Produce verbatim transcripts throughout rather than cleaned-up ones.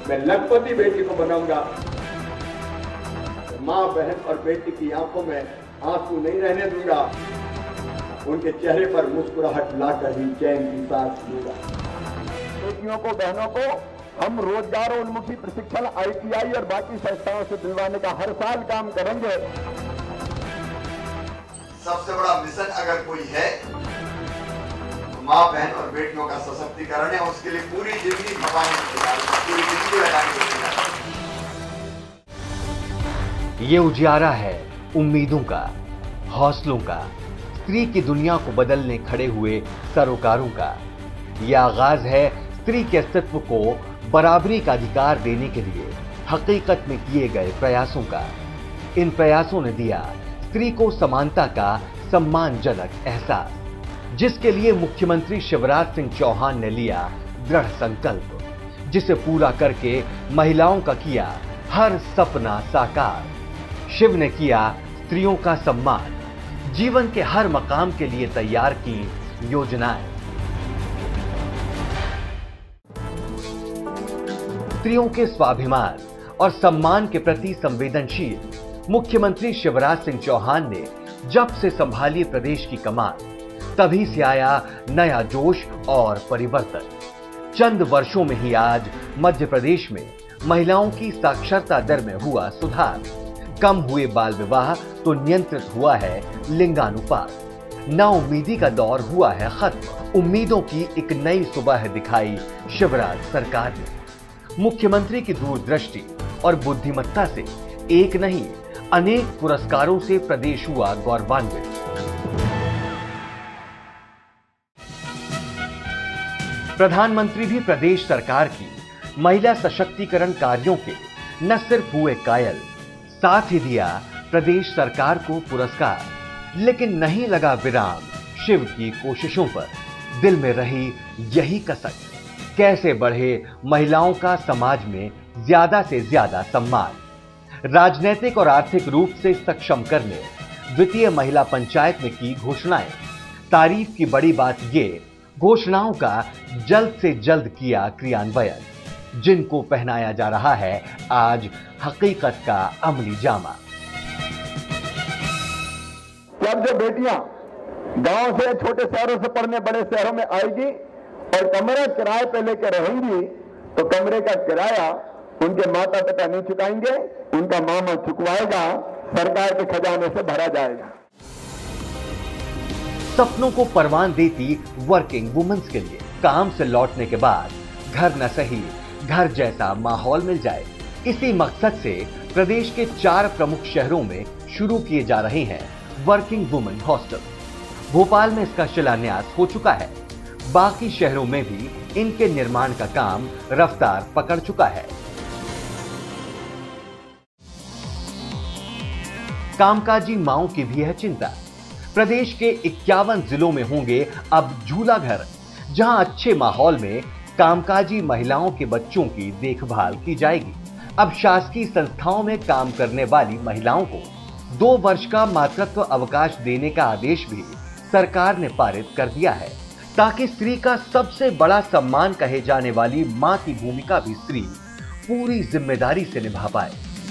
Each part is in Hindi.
मैं लखपति बेटी को बनाऊंगा। माँ बहन और बेटी की आंखों में आंसू नहीं रहने दूंगा। उनके चेहरे पर मुस्कुराहट लाकर ही चैन की सांस लूंगा। बेटियों को, बहनों को हम रोजगार उन्मुखी प्रशिक्षण आई टी आई और बाकी संस्थाओं से दिलवाने का हर साल काम करेंगे। सबसे बड़ा मिशन अगर कोई है तो माँ बहन और बेटियों का सशक्तिकरण है। उसके लिए पूरी जिंदगी खपाने की तैयार, पूरी जिंदगी लगाने की तैयार। ये उजियारा है उम्मीदों का, हौसलों का, स्त्री की दुनिया को बदलने खड़े हुए सरोकारों का। यह आगाज है स्त्री के अस्तित्व को बराबरी का अधिकार देने के लिए हकीकत में किए गए प्रयासों का। इन प्रयासों ने दिया स्त्री को समानता का सम्मानजनक एहसास, जिसके लिए मुख्यमंत्री शिवराज सिंह चौहान ने लिया दृढ़ संकल्प, जिसे पूरा करके महिलाओं का किया हर सपना साकार। शिव ने किया स्त्रियों का सम्मान, जीवन के हर मकाम के लिए तैयार की योजनाएं। स्त्रियों के स्वाभिमान और सम्मान के प्रति संवेदनशील मुख्यमंत्री शिवराज सिंह चौहान ने जब से संभाली प्रदेश की कमान, तभी से आया नया जोश और परिवर्तन। चंद वर्षों में ही आज मध्य प्रदेश में महिलाओं की साक्षरता दर में हुआ सुधार। कम हुए बाल विवाह तो नियंत्रित हुआ है लिंगानुपात। नाउम्मीदी का दौर हुआ है खत्म। उम्मीदों की एक नई सुबह दिखाई शिवराज सरकार ने। मुख्यमंत्री की दूरदृष्टि और बुद्धिमत्ता से एक नहीं अनेक पुरस्कारों से प्रदेश हुआ गौरवान्वित। प्रधानमंत्री भी प्रदेश सरकार की महिला सशक्तिकरण कार्यों के न सिर्फ हुए कायल, साथ ही दिया प्रदेश सरकार को पुरस्कार। लेकिन नहीं लगा विराम शिव की कोशिशों पर। दिल में रही यही कसक, कैसे बढ़े महिलाओं का समाज में ज्यादा से ज्यादा सम्मान। राजनीतिक और आर्थिक रूप से सक्षम करने द्वितीय महिला पंचायत में की घोषणाएं। तारीफ की बड़ी बात ये, घोषणाओं का जल्द से जल्द किया क्रियान्वयन, जिनको पहनाया जा रहा है आज हकीकत का अमली जामा। जब जो बेटियां गांव से, छोटे शहरों से पढ़ने बड़े शहरों में आएगी और कमरा किराए पे लेकर रहेंगी, तो कमरे का किराया उनके माता पिता नहीं चुकाएंगे, उनका मामा चुकवाएगा, सरकार के खजाने से भरा जाएगा। सपनों को परवान देती वर्किंग वुमेन्स के लिए काम से लौटने के बाद घर न सही घर जैसा माहौल मिल जाए, इसी मकसद से प्रदेश के चार प्रमुख शहरों में शुरू किए जा रहे हैं वर्किंग वुमेन हॉस्टल। भोपाल में इसका शिलान्यास हो चुका है। बाकी शहरों में भी इनके निर्माण का काम रफ्तार पकड़ चुका है। कामकाजी मांओं की भी है चिंता। प्रदेश के इक्यावन जिलों में होंगे अब झूला घर, जहां अच्छे माहौल में कामकाजी महिलाओं के बच्चों की देखभाल की जाएगी। अब शासकीय संस्थाओं में काम करने वाली महिलाओं को दो वर्ष का मातृत्व अवकाश देने का आदेश भी सरकार ने पारित कर दिया है, ताकि स्त्री का सबसे बड़ा सम्मान कहे जाने वाली मां की भूमिका भी स्त्री पूरी जिम्मेदारी से निभा पाए।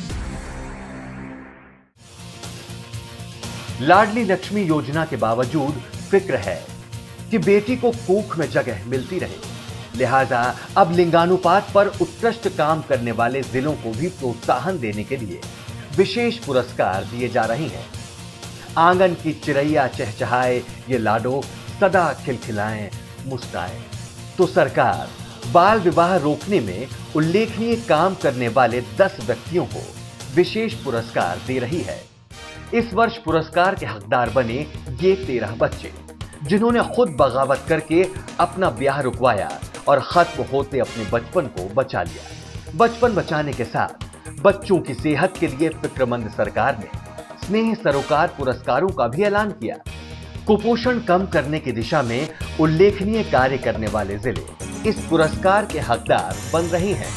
लाडली लक्ष्मी योजना के बावजूद फिक्र है कि बेटी को कोख में जगह मिलती रहे, लिहाजा अब लिंगानुपात पर उत्कृष्ट काम करने वाले जिलों को भी प्रोत्साहन देने के लिए विशेष पुरस्कार दिए जा रहे हैं। आंगन की चिड़ैया चहचहाए ये लाडो सदा खिलखिलाएं मुस्काए, तो सरकार बाल विवाह रोकने में उल्लेखनीय काम करने वाले दस व्यक्तियों को विशेष पुरस्कार दे रही है। इस वर्ष पुरस्कार के हकदार बने ये तेरह बच्चे, जिन्होंने खुद बगावत करके अपना ब्याह रुकवाया और खत्म होते अपने बचपन को बचा लिया। बचपन बचाने के साथ बच्चों की सेहत के लिए फिक्रमंद सरकार ने स्नेह सरोकार पुरस्कारों का भी ऐलान किया। कुपोषण कम करने की दिशा में उल्लेखनीय कार्य करने वाले जिले इस पुरस्कार के हकदार बन रहे हैं।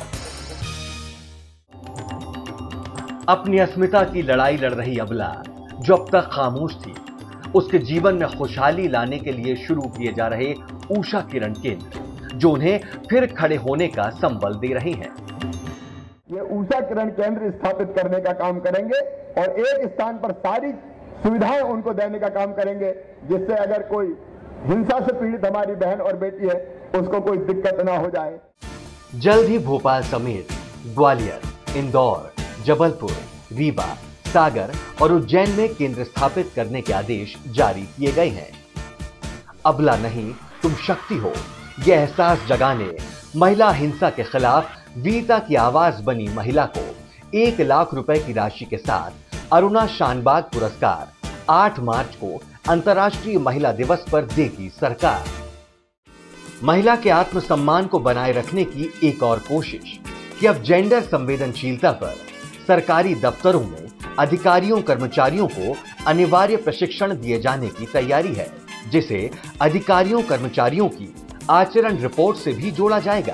अपनी अस्मिता की लड़ाई लड़ रही अबला, जो अब तक खामोश थी, उसके जीवन में खुशहाली लाने के लिए शुरू किए जा रहे ऊषा किरण केंद्र, जो उन्हें फिर खड़े होने का संबल दे रही हैं। ये ऊषा किरण केंद्र स्थापित करने का काम करेंगे और एक स्थान पर सारी सुविधाएं उनको देने का काम करेंगे, जिससे अगर कोई हिंसा से पीड़ित हमारी बहन और बेटी है उसको कोई दिक्कत ना हो जाए। जल्द ही भोपाल समेत ग्वालियर, इंदौर, जबलपुर, रीवा, सागर और उज्जैन में केंद्र स्थापित करने के आदेश जारी किए गए हैं। अबला नहीं तुम शक्ति हो, यह एहसास जगाने महिला हिंसा के खिलाफ वीरता की आवाज बनी महिला को एक लाख रुपए की राशि के साथ अरुणा शानबाग पुरस्कार आठ मार्च को अंतर्राष्ट्रीय महिला दिवस पर देगी सरकार। महिला के आत्मसम्मान को बनाए रखने की एक और कोशिश कि अब जेंडर संवेदनशीलता पर सरकारी दफ्तरों में अधिकारियों कर्मचारियों को अनिवार्य प्रशिक्षण दिए जाने की तैयारी है, जिसे अधिकारियों कर्मचारियों की आचरण रिपोर्ट से भी जोड़ा जाएगा।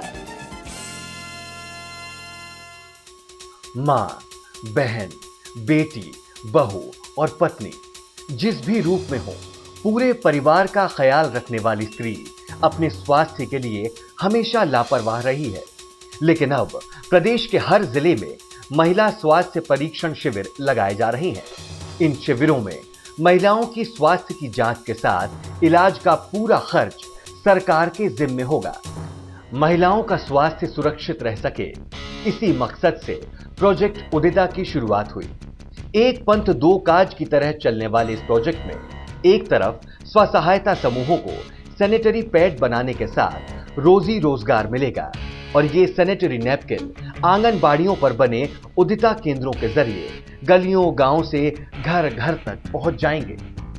मां, बहन, बेटी, बहू और पत्नी जिस भी रूप में हो, पूरे परिवार का ख्याल रखने वाली स्त्री अपने स्वास्थ्य के लिए हमेशा लापरवाह रही है। लेकिन अब प्रदेश के हर जिले में महिला स्वास्थ्य परीक्षण शिविर लगाए जा रहे हैं। इन शिविरों में महिलाओं की स्वास्थ्य की जांच के साथ इलाज का पूरा खर्च सरकार के जिम्मे होगा। महिलाओं का स्वास्थ्य सुरक्षित रह सके, इसी मकसद से प्रोजेक्ट उदिता की शुरुआत हुई। एक पंथ दो काज की तरह चलने वाले इस प्रोजेक्ट में एक तरफ स्व सहायता समूहों को सैनिटरी पैड बनाने के साथ रोजी रोजगार मिलेगा और ये सैनिटरी नैपकिन आंगनबाड़ियों पर बने उदिता केंद्रों के जरिए गलियों गांव से घर घर तक पहुंच जाएंगे।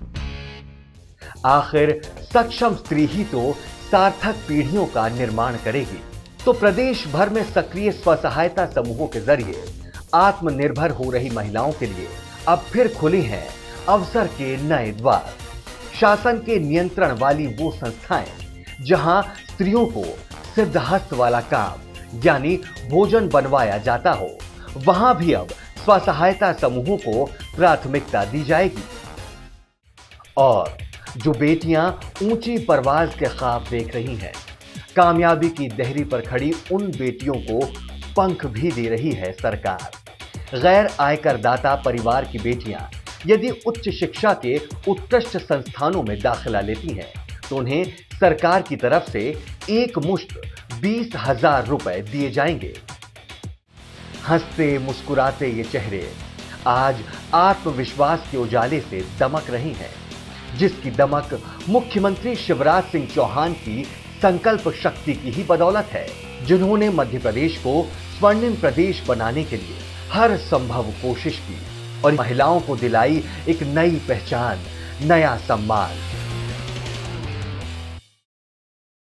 आखिर सक्षम स्त्री ही तो सार्थक पीढ़ियों का निर्माण करेगी। तो प्रदेश भर में सक्रिय स्व सहायता समूहों के जरिए आत्मनिर्भर हो रही महिलाओं के लिए अब फिर खुले हैं अवसर के नए द्वार। शासन के नियंत्रण वाली वो संस्थाएं जहां स्त्रियों को सिद्धहस्त वाला काम यानी भोजन बनवाया जाता हो, वहां भी अब स्व सहायता समूहों को प्राथमिकता दी जाएगी। और जो बेटियां ऊंची परवाज के ख्वाब देख रही हैं, कामयाबी की देहरी पर खड़ी उन बेटियों को पंख भी दे रही है सरकार। गैर आयकर दाता परिवार की बेटियां यदि उच्च शिक्षा के उत्कृष्ट संस्थानों में दाखिला लेती हैं, तो उन्हें सरकार की तरफ से एक मुश्त बीस हजार रुपए दिए जाएंगे। हंसते मुस्कुराते ये चेहरे आज आत्मविश्वास के उजाले से दमक रही हैं, जिसकी दमक मुख्यमंत्री शिवराज सिंह चौहान की संकल्प शक्ति की ही बदौलत है, जिन्होंने मध्य प्रदेश को स्वर्णिम प्रदेश बनाने के लिए हर संभव कोशिश की और महिलाओं को दिलाई एक नई पहचान, नया सम्मान।